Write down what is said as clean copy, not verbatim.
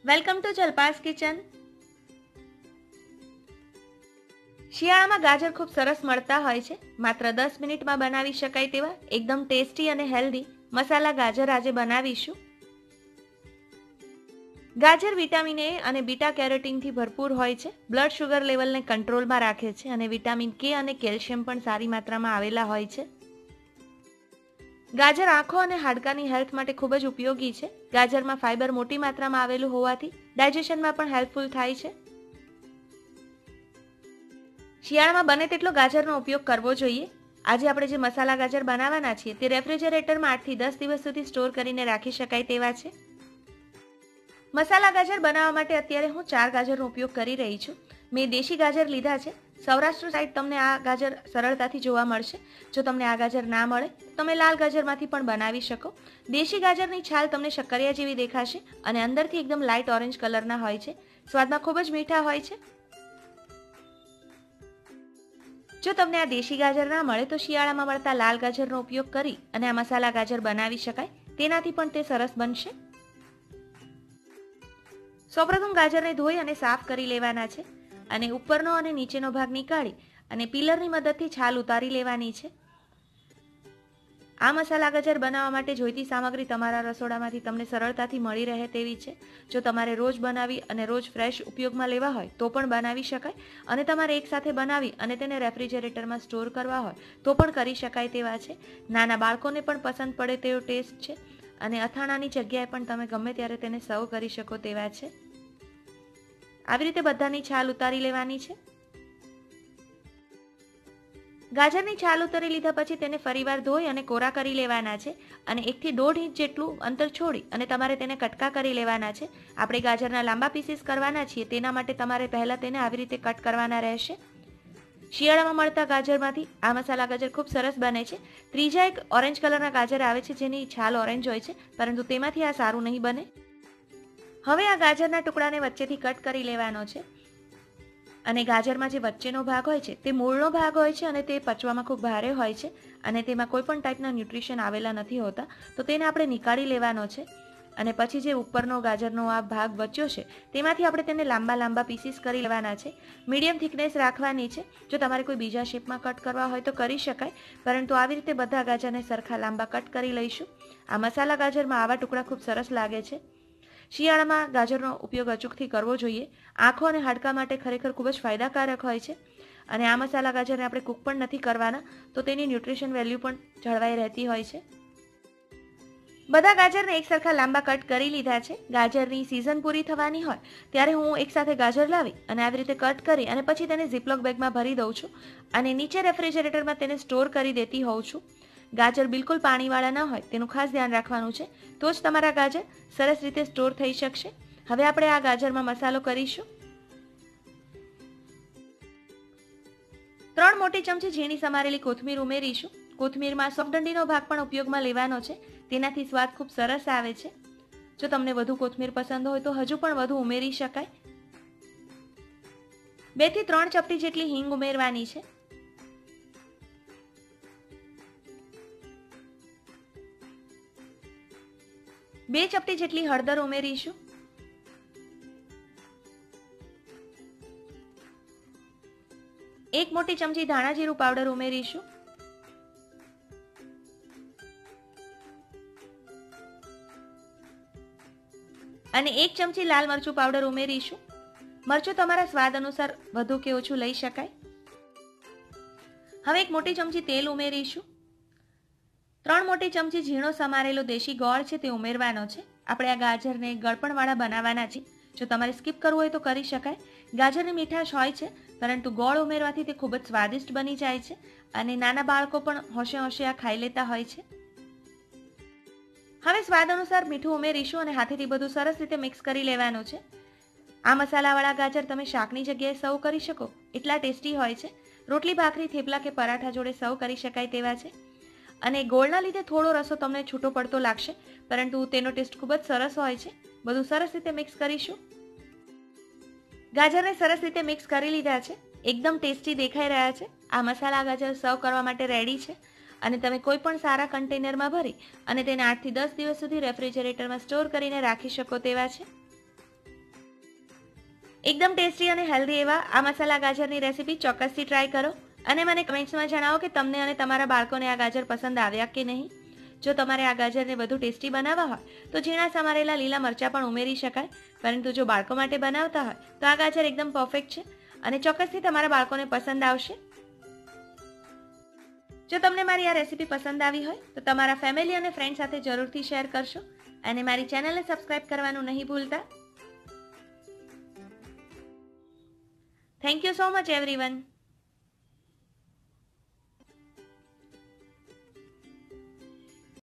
Welcome to Jalpa's kitchen. શિયાળામાં ગાજર ખૂબ સરસ મળતા હોય છે। માત્ર 10 મિનિટમાં બનાવી શકાય તેવા એકદમ ટેસ્ટી અને હેલ્ધી મસાલા ગાજર આજે બનાવીશું। ગાજર વિટામિન એ અને બીટા કેરોટીનથી ભરપૂર હોય છે। બ્લડ શુગર લેવલને કંટ્રોલમાં રાખે છે અને વિટામિન કે અને કેલ્શિયમ પણ સારી માત્રામાં આવેલા હોય છે। ગાજર આંખો અને હાડકાની હેલ્થ માટે ખૂબ જ ઉપયોગી છે। ગાજરમાં ફાઇબર મોટી માત્રામાં આવેલું હોવાથી ડાયજેશનમાં પણ હેલ્પફુલ થાય છે। શિયાળામાં બને તેટલો ગાજરનો ઉપયોગ કરવો જોઈએ। આજે આપણે જે મસાલા ગાજર બનાવવાના છીએ તે રેફ્રિજરેટરમાં 8 થી 10 દિવસ સુધી સ્ટોર કરીને રાખી શકાય તેવા છે। મસાલા ગાજર બનાવવા માટે અત્યારે હું 4 ગાજરનો ઉપયોગ કરી રહી છું। મેં દેશી ગાજર લીધા છે। સૌરાષ્ટ્ર સાઈડ તમને આ ગાજર સરળતાથી જોવા મળશે। જો તમને આ ગાજર ના મળે તો તમે લાલ ગાજરમાંથી પણ બનાવી શકો। દેશી ગાજરની છાલ તમને શક્કરિયા જેવી દેખાશે અને અંદરથી એકદમ લાઇટ ઓરેન્જ કલરના હોય છે। સ્વાદમાં ખૂબ જ મીઠા હોય છે। જો તમને આ દેશી ગાજર ના મળે તો શિયાળામાં મળતા લાલ ગાજરનો ઉપયોગ કરી અને આ મસાલા ગાજર બનાવી શકાય। તેનાથી પણ તે સરસ બનશે। સૌપ્રથમ ગાજરને ધોઈ અને સાફ કરી લેવાના છે અને ઉપરનો અને નીચેનો ભાગ નીકાળી અને પીલરની મદદથી છાલ ઉતારી લેવાની છે। આ મસાલા ગાજર બનાવવા માટે જોઈતી સામગ્રી તમારા રસોડામાંથી તમને સરળતાથી મળી રહે તેવી છે। જો તમારે રોજ બનાવી અને રોજ ફ્રેશ ઉપયોગમાં લેવા હોય તો પણ બનાવી શકાય અને તમારે એકસાથે બનાવી અને તેને રેફ્રિજરેટરમાં સ્ટોર કરવા હોય તો પણ કરી શકાય તેવા છે। નાના બાળકોને પણ પસંદ પડે તેવો ટેસ્ટ છે અને અથાણાની જગ્યાએ પણ તમે ગમે ત્યારે તેને સર્વ કરી શકો તેવા છે। આવી રીતે બધાની છાલ ઉતારી લેવાની છે। ગાજરની છાલ ઉતારી લીધા પછી તેને ફરીવાર ધોઈ અને કોરા કરી લેવાના છે અને 1 થી 1.5 ઇંચ જેટલું અંતર છોડી અને તમારે તેને કટકા કરી લેવાના છે। આપણે ગાજરના લાંબા પીસીસ કરવાના છીએ તેના માટે તમારે પહેલા તેને આવી રીતે કટ કરવાના રહેશે। શિયાળામાં મળતા ગાજરમાંથી આ મસાલા ગાજર ખૂબ સરસ બને છે। ત્રીજા એક ઓરેન્જ કલરના ગાજર આવે છે જેની છાલ ઓરેન્જ હોય છે, પરંતુ તેમાંથી આ સારું નહીં બને। હવે આ ગાજરના ટુકડાને વચ્ચેથી કટ કરી લેવાનો છે અને ગાજરમાં જે વચ્ચેનો ભાગ હોય છે તે મૂળનો ભાગ હોય છે અને તે પચવામાં ખૂબ ભારે હોય છે અને તેમાં કોઈ પણ ટાઈપના ન્યુટ્રિશન આવેલા નથી હોતા, તો તેને આપણે નીકાળી લેવાનો છે અને પછી જે ઉપરનો ગાજરનો આ ભાગ બચ્યો છે તેમાંથી આપણે તેને લાંબા લાંબા પીસીસ કરી લેવાના છે। મીડિયમ થિકનેસ રાખવાની છે। જો તમારે કોઈ બીજા શેપમાં કટ કરવા હોય તો કરી શકાય, પરંતુ આવી રીતે બધા ગાજરને સરખા લાંબા કટ કરી લઈશું। આ મસાલા ગાજરમાં આવા ટુકડા ખૂબ સરસ લાગે છે। શિયાળામાં ગાજરનો ઉપયોગ અચૂકથી કરવો જોઈએ। આંખો અને હાડકા માટે ખરેખર ખૂબ જ ફાયદાકારક હોય છે અને આ મસાલા ગાજરને આપણે કૂક પણ નથી કરવાના, તો તેની ન્યુટ્રિશન વેલ્યુ પણ જળવાઈ રહેતી હોય છે। બધા ગાજરને એક સરખા લાંબા કટ કરી લીધા છે। ગાજરની સિઝન પૂરી થવાની હોય ત્યારે હું એકસાથે ગાજર લાવી અને આવી રીતે કટ કરી અને પછી તેને ઝીપલોક બેગમાં ભરી દઉં છું અને નીચે રેફ્રિજરેટરમાં તેને સ્ટોર કરી દેતી હોઉં છું। ગાજર બિલકુલ પાણીવાળા ન હોય તેનું ખાસ ધ્યાન રાખવાનું છે, તો જ તમારા ગાજર સરસ રીતે સ્ટોર થઈ શકશે। હવે આપણે આ ગાજરમાં મસાલો કરીશું। 3 મોટી ચમચી ઝીણી સમારેલી કોથમીર ઉમેરીશું। કોથમીરમાં સફરડંડીનો ભાગ પણ ઉપયોગમાં લેવાનો છે, તેનાથી સ્વાદ ખૂબ સરસ આવે છે। જો તમને વધુ કોથમીર પસંદ હોય તો હજુ પણ વધુ ઉમેરી શકાય। 2 થી 3 ચપટી જેટલી હિંગ ઉમેરવાની છે। 2 ચપટી જેટલી હળદર ઉમેરીશું। 1 મોટી ચમચી ધાણા જીરું પાવડર ઉમેરીશું। 1 ચમચી લાલ મરચું પાવડર ઉમેરીશું। મરચું તમારા સ્વાદ અનુસાર વધુ કે ઓછું લઈ શકાય। હવે 1 મોટી ચમચી તેલ ઉમેરીશું। 3 મોટી ચમચી ઝીણો સમારેલો દેશી ગોળ છે તે ઉમેરવાનો છે। આપણે આ ગાજરને ગળપણવાળા બનાવવાના છીએ। જો તમારે સ્કીપ કરવું હોય તો કરી શકાય। ગાજરની મીઠાશ હોય છે, પરંતુ ગોળ ઉમેરવાથી તે ખૂબ જ સ્વાદિષ્ટ બની જાય છે અને નાના બાળકો પણ હોશે હોશે આ ખાઈ લેતા હોય છે। હવે સ્વાદ અનુસાર મીઠું ઉમેરીશું અને હાથેથી બધું સરસ રીતે મિક્સ કરી લેવાનું છે। આ મસાલાવાળા ગાજર તમે શાકની જગ્યાએ સર્વ કરી શકો એટલા ટેસ્ટી હોય છે। રોટલી, ભાખરી, થેપલા કે પરાઠા જોડે સર્વ કરી શકાય તેવા છે અને ગોળના લીધે થોડો રસો તમને છૂટો પડતો લાગશે, પરંતુ તેનો ટેસ્ટ ખૂબ જ સરસ હોય છે। બધું સરસ રીતે મિક્સ કરીશું। ગાજરને સરસ રીતે મિક્સ કરી લીધા છે। એકદમ ટેસ્ટી દેખાઈ રહ્યા છે। આ મસાલા ગાજર સર્વ કરવા માટે રેડી છે અને તમે કોઈ પણ સારા કન્ટેનરમાં ભરી અને તેને 8 થી 10 દિવસ સુધી રેફ્રિજરેટરમાં સ્ટોર કરીને રાખી શકો તેવા છે। એકદમ ટેસ્ટી અને હેલ્ધી એવા આ મસાલા ગાજરની રેસીપી ચોક્કસથી ટ્રાય કરો અને મને કમેન્ટ્સમાં જણાવો કે તમને અને તમારા બાળકોને આ ગાજર પસંદ આવ્યા કે નહીં. જો તમારે આ ગાજરને વધુ ટેસ્ટી બનાવવા હોય તો ઝીણા સમારેલા લીલા મરચાં પણ ઉમેરી શકાય, પરંતુ જો બાળકો માટે બનાવતા હોય તો આ ગાજર એકદમ પરફેક્ટ છે અને ચોક્કસથી તમારા બાળકોને પસંદ આવશે. જો તમને મારી આ રેસીપી પસંદ આવી હોય તો તમારા ફેમિલી અને ફ્રેન્ડ સાથે જરૂરથી શેર કરશો અને મારી ચેનલને સબસ્ક્રાઇબ કરવાનું નહીં ભૂલતા. Thank you so much everyone.